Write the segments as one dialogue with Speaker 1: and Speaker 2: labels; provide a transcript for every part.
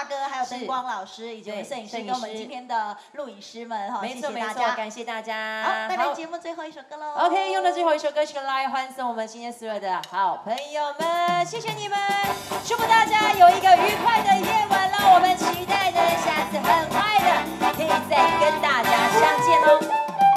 Speaker 1: 大哥，还有灯光老师，以及我们摄影师跟我们今天的录影师们哈，谢谢大家，
Speaker 2: 感谢大家。
Speaker 1: 好，带来节目最后一首歌喽。
Speaker 2: OK， 用的最后一首歌曲来欢送我们今天所有的好朋友们，谢谢你们，祝福大家有一个愉快的夜晚，让我们期待着下次很快的可以再跟大家相见喽。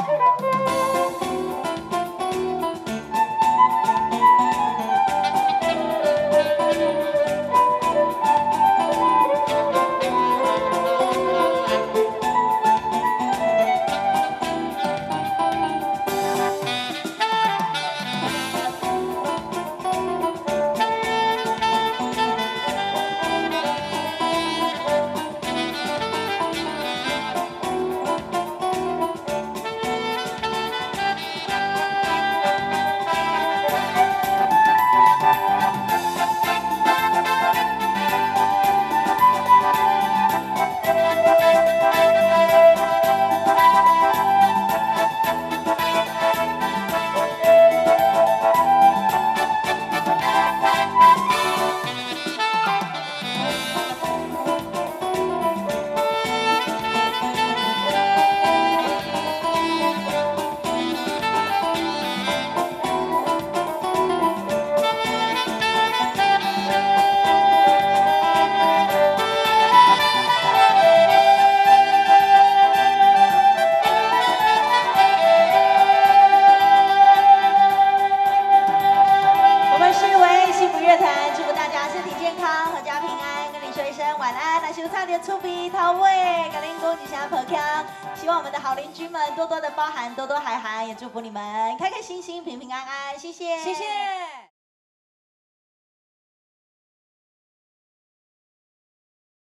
Speaker 1: 希望我们的好邻居们多多的包涵，多多海涵，也祝福你们开开心心、平平安安。谢谢，
Speaker 2: 谢谢。